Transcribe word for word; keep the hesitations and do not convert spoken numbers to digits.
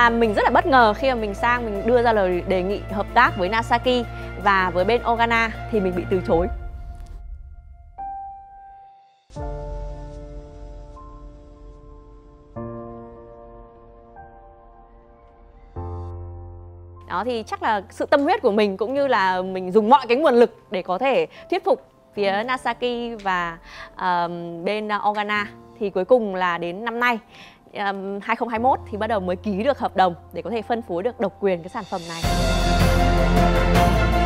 Và mình rất là bất ngờ khi mà mình sang mình đưa ra lời đề nghị hợp tác với Nasaki và với bên Organa thì mình bị từ chối. Đó thì chắc là sự tâm huyết của mình cũng như là mình dùng mọi cái nguồn lực để có thể thuyết phục phía Nasaki và uh, bên Organa. Thì cuối cùng là đến năm nay um, hai không hai mốt thì bắt đầu mới ký được hợp đồng để có thể phân phối được độc quyền cái sản phẩm này.